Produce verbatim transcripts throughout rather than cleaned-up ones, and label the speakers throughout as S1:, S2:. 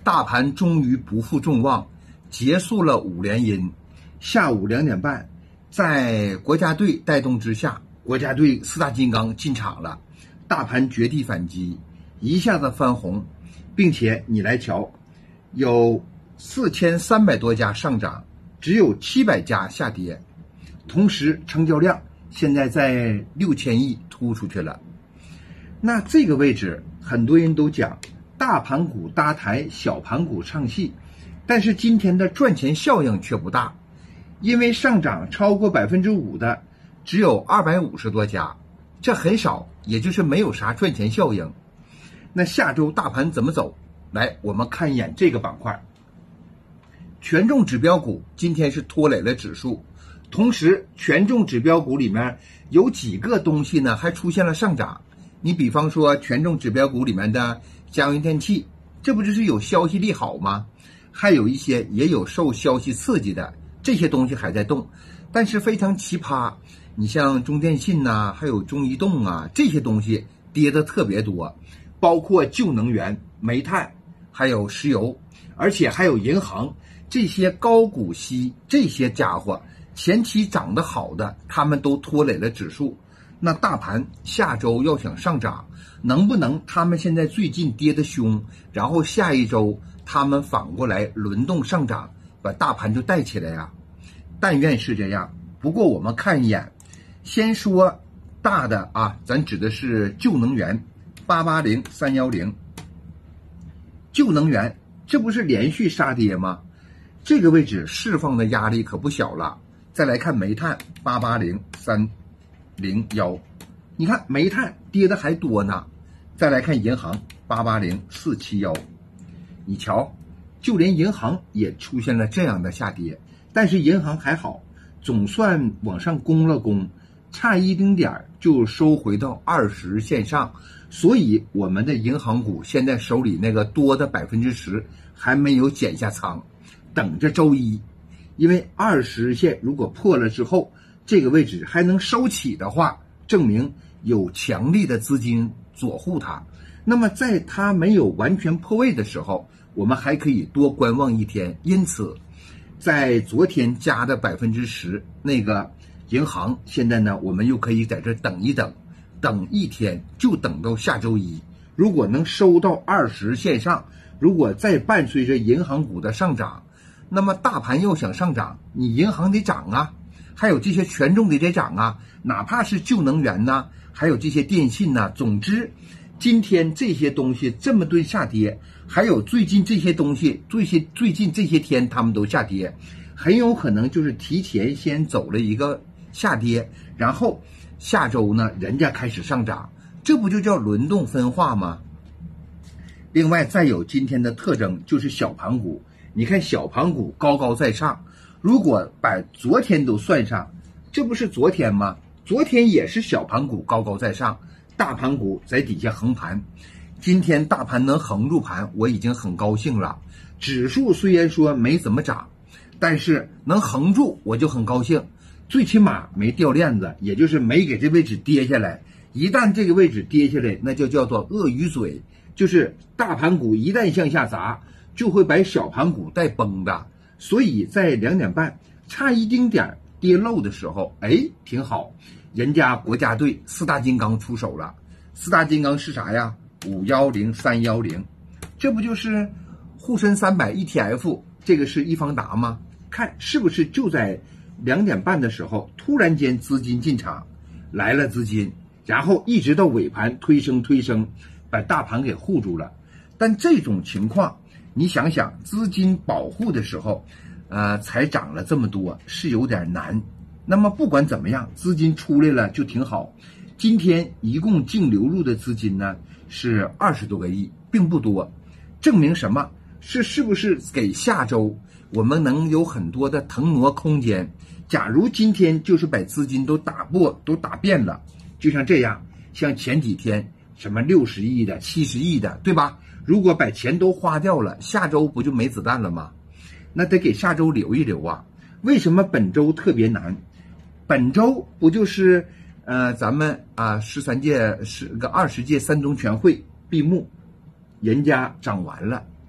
S1: 大盘终于不负众望，结束了五连阴。下午两点半，在国家队带动之下，国家队四大金刚进场了，大盘绝地反击，一下子翻红，并且你来瞧，有四千三百多家上涨，只有七百家下跌，同时成交量现在在六千亿突出去了。那这个位置，很多人都讲大盘股搭台，小盘股唱戏，但是今天的赚钱效应却不大，因为上涨超过百分之五的只有二百五十多家，这很少，也就是没有啥赚钱效应。那下周大盘怎么走？来，我们看一眼这个板块，权重指标股今天是拖累了指数，同时权重指标股里面有几个东西呢还出现了上涨。你比方说权重指标股里面的家用电器，这不就是有消息利好吗？还有一些也有受消息刺激的，这些东西还在动，但是非常奇葩。你像中电信呐、啊，还有中移动啊，这些东西跌的特别多，包括旧能源、煤炭，还有石油，而且还有银行，这些高股息这些家伙前期涨得好的，他们都拖累了指数。那大盘下周要想上涨，能不能他们现在最近跌得凶，然后下一周他们反过来轮动上涨，把大盘就带起来呀？但愿是这样。不过我们看一眼，先说大的啊，咱指的是旧能源八八零三一零，旧能源这不是连续杀跌吗？这个位置释放的压力可不小了。再来看煤炭八八零三零一，你看煤炭跌的还多呢。再来看银行八八零四七一，你瞧，就连银行也出现了这样的下跌，但是银行还好，总算往上攻了攻，差一丁点就收回到二十线上，所以我们的银行股现在手里那个多的百分之十还没有减下仓，等着周一，因为二十线如果破了之后，这个位置还能收起的话，证明有强力的资金左护它。那么在它没有完全破位的时候，我们还可以多观望一天。因此在昨天加的百分之十那个银行，现在呢我们又可以在这等一等，等一天就等到下周一。如果能收到二十线上，如果再伴随着银行股的上涨，那么大盘要想上涨，你银行得涨啊，还有这些权重得得涨啊，哪怕是旧能源呐，还有这些电信呐，总之今天这些东西这么多下跌，还有最近这些东西最些最近这些天他们都下跌，很有可能就是提前先走了一个下跌，然后下周呢人家开始上涨，这不就叫轮动分化吗？另外再有今天的特征就是小盘股，你看小盘股高高在上，如果把昨天都算上，这不是昨天吗？昨天也是小盘股高高在上，大盘股在底下横盘。今天大盘能横住盘，我已经很高兴了。指数虽然说没怎么涨，但是能横住我就很高兴，最起码没掉链子，也就是没给这位置跌下来。一旦这个位置跌下来，那就叫做鳄鱼嘴，就是大盘股一旦向下砸，就会把小盘股带崩的。所以在两点半差一丁点跌漏的时候，哎，挺好，人家国家队四大金刚出手了。四大金刚是啥呀？五一零三一零，这不就是沪深三百 E T F， 这个是易方达吗？看是不是就在两点半的时候突然间资金进场来了，资金然后一直到尾盘推升推升，把大盘给护住了。但这种情况你想想，资金保护的时候呃，才涨了这么多，是有点难。那么不管怎么样，资金出来了就挺好。今天一共净流入的资金呢是二十多个亿，并不多，证明什么？是是不是给下周我们能有很多的腾挪空间？假如今天就是把资金都打破，都打遍了，就像这样，像前几天什么六十亿的、七十亿的，对吧？如果把钱都花掉了，下周不就没子弹了吗？那得给下周留一留啊。为什么本周特别难？本周不就是呃咱们啊十三届十个二十届三中全会闭幕，人家涨完了，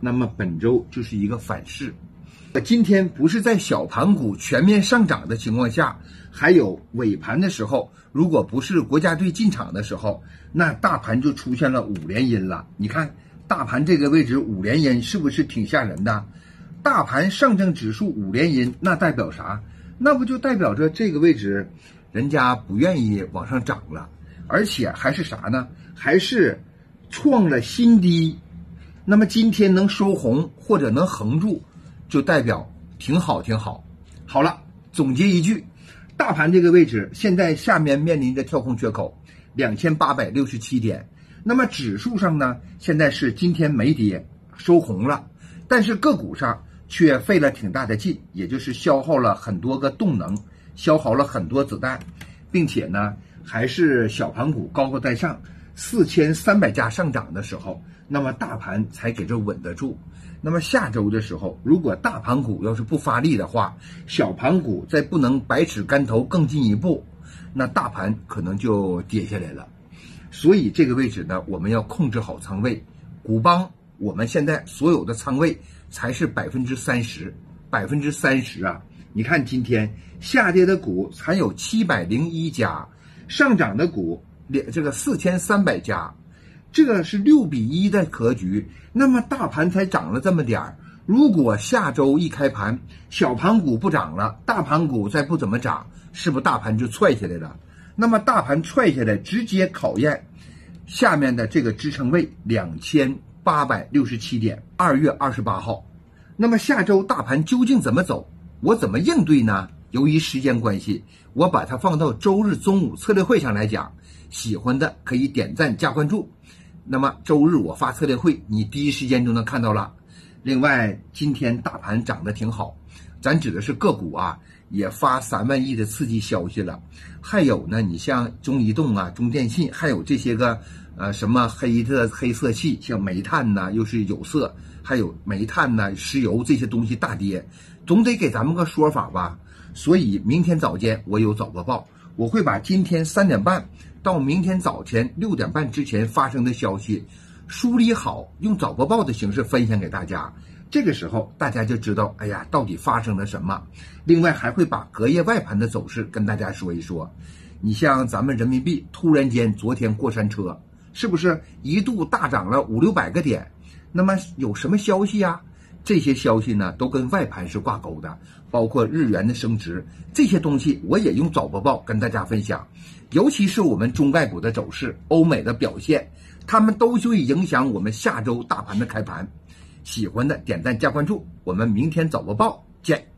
S1: 那么本周就是一个反噬。今天不是在小盘股全面上涨的情况下，还有尾盘的时候，如果不是国家队进场的时候，那大盘就出现了五连阴了。你看大盘这个位置五连阴是不是挺吓人的？大盘上证指数五连阴，那代表啥？那不就代表着这个位置人家不愿意往上涨了，而且还是啥呢？还是创了新低。那么今天能收红或者能横住，就代表挺好挺好。好了，总结一句，大盘这个位置现在下面面临着跳空缺口两千八百六十七点。那么指数上呢，现在是今天没跌，收红了，但是个股上却费了挺大的劲，也就是消耗了很多个动能，消耗了很多子弹，并且呢还是小盘股高高在上，四千三百家上涨的时候，那么大盘才给这稳得住。那么下周的时候，如果大盘股要是不发力的话，小盘股再不能百尺竿头更进一步，那大盘可能就跌下来了。所以这个位置呢，我们要控制好仓位。股帮我们现在所有的仓位才是百分之三十，百分之三十啊！你看今天下跌的股才有七百零一家，上涨的股这个四千三百家，这个是六比一的格局。那么大盘才涨了这么点儿，如果下周一开盘小盘股不涨了，大盘股再不怎么涨，是不是大盘就踹下来了？那么大盘踹下来，直接考验下面的这个支撑位两千八百六十七点。二月二十八号，那么下周大盘究竟怎么走？我怎么应对呢？由于时间关系，我把它放到周日中午策略会上来讲。喜欢的可以点赞加关注。那么周日我发策略会，你第一时间就能看到了。另外，今天大盘涨得挺好，咱指的是个股啊，也发三万亿的刺激消息了。还有呢，你像中移动啊、中电信，还有这些个呃什么黑的黑色系，像煤炭呐、啊，又是有色，还有煤炭呐、啊、石油这些东西大跌，总得给咱们个说法吧。所以明天早间我有早播报，我会把今天三点半到明天早前六点半之前发生的消息梳理好，用早播报的形式分享给大家。这个时候大家就知道，哎呀，到底发生了什么。另外还会把隔夜外盘的走势跟大家说一说。你像咱们人民币突然间昨天过山车，是不是一度大涨了五六百个点？那么有什么消息啊？这些消息呢都跟外盘是挂钩的，包括日元的升值，这些东西我也用早播报跟大家分享。尤其是我们中概股的走势，欧美的表现，他们都会影响我们下周大盘的开盘。喜欢的点赞加关注，我们明天早播报见。